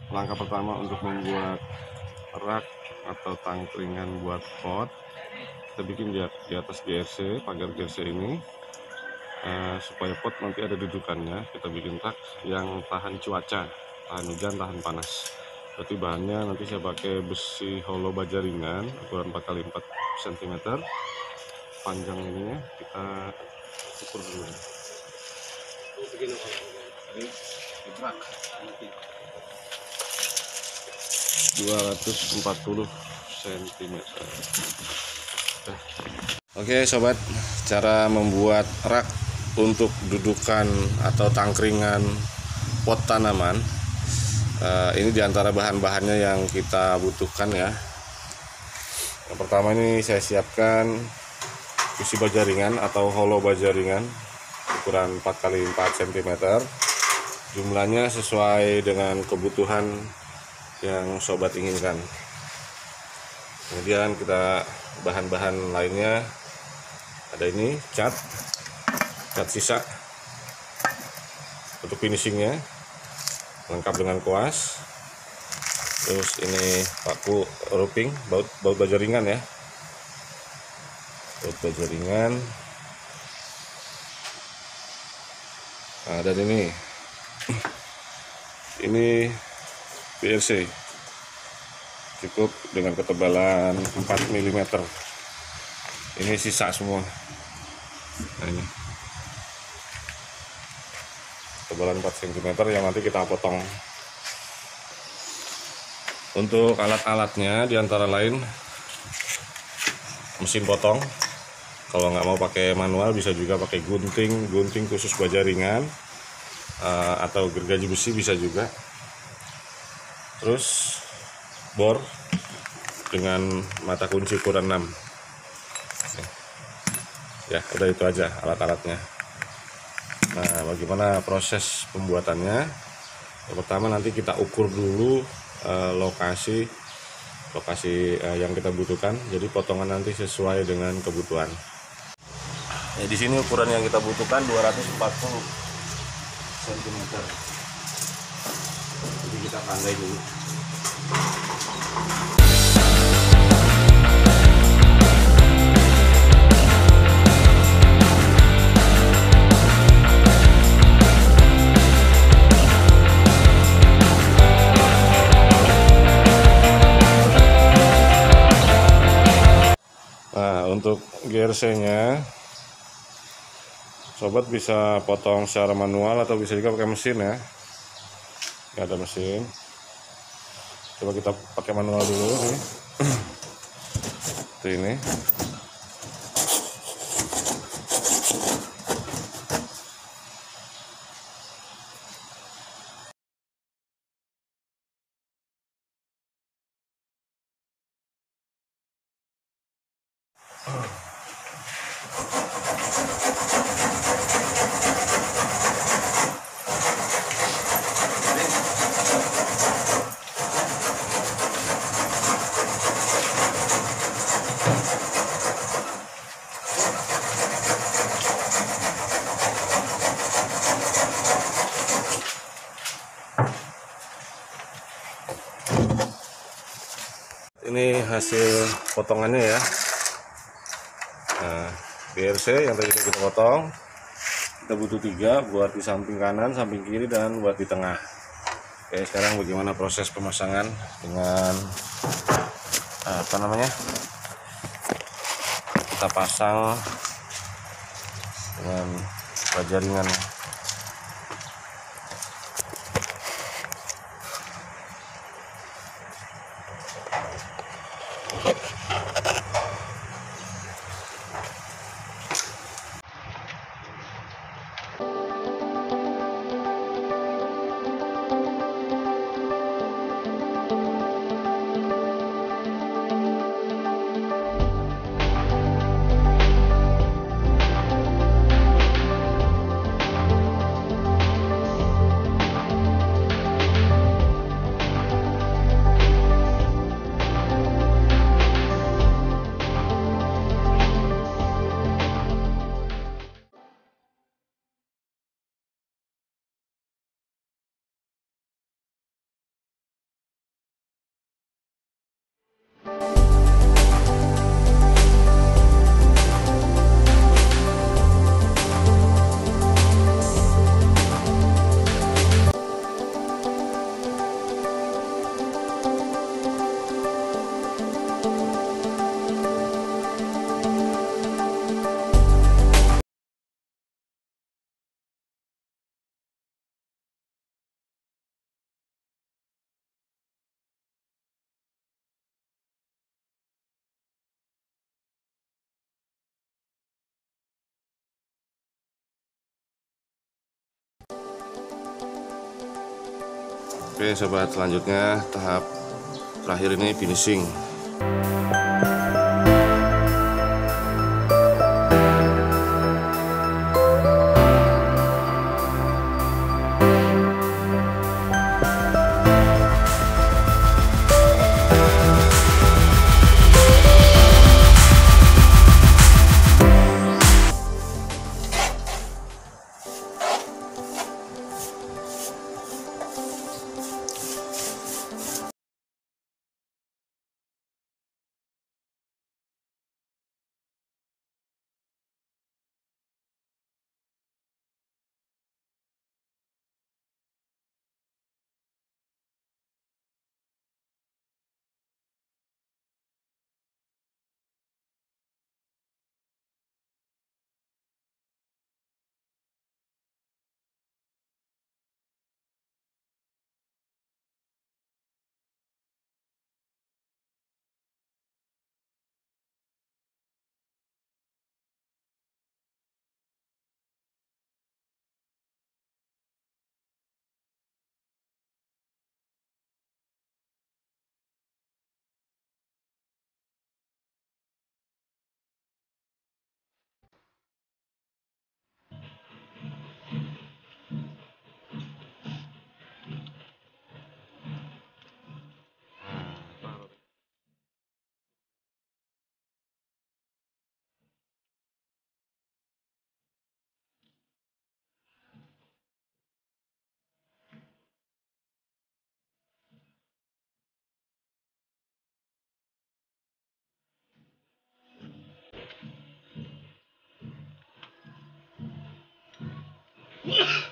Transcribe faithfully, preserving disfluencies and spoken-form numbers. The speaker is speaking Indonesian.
langkah pertama untuk membuat rak atau tangkringan buat pot, kita bikin di, di atas G R C, pagar G R C ini, eh, supaya pot nanti ada dudukannya. Kita bikin rak yang tahan cuaca, tahan hujan, tahan panas. Berarti bahannya nanti saya pakai besi hollow baja ringan ukuran empat kali empat sentimeter. Panjang ini ya kita ukur dulu ya. dua ratus empat puluh sentimeter. Oke sobat, cara membuat rak untuk dudukan atau tangkringan pot tanaman. Uh, ini diantara bahan-bahannya yang kita butuhkan ya. Yang pertama ini saya siapkan besi baja ringan atau hollow baja ringan ukuran empat kali empat sentimeter. Jumlahnya sesuai dengan kebutuhan yang sobat inginkan. Kemudian kita bahan-bahan lainnya ada ini cat, cat sisa untuk finishingnya, lengkap dengan kuas. Terus ini paku roofing, baut baut baja ringan ya, baut baja ringan. Nah, dan ini ini B R C cukup dengan ketebalan empat milimeter. Ini sisa semua. Nah, ini ketebalan empat sentimeter yang nanti kita potong. Untuk alat-alatnya diantara lain mesin potong. Kalau nggak mau pakai manual bisa juga pakai gunting, gunting khusus baja ringan, atau gergaji besi bisa juga. Terus bor dengan mata kunci ukuran enam. Ya udah itu aja alat-alatnya. Nah bagaimana proses pembuatannya? Yang pertama nanti kita ukur dulu eh, lokasi lokasi eh, yang kita butuhkan. Jadi potongan nanti sesuai dengan kebutuhan. Ya, di sini ukuran yang kita butuhkan dua ratus empat puluh sentimeter. Jadi kita tandai dulu. Nah, untuk G R C-nya sobat bisa potong secara manual atau bisa juga pakai mesin ya. Ini ada mesin. Coba kita pakai manual dulu nih. Seperti ini. Ini hasil potongannya ya. Nah, B R C yang tadi kita potong, kita butuh tiga buat di samping kanan, samping kiri, dan buat di tengah. Oke, sekarang bagaimana proses pemasangan dengan apa namanya? Kita pasang dengan baja ringan. Oke sobat, selanjutnya tahap terakhir ini finishing. Yeah.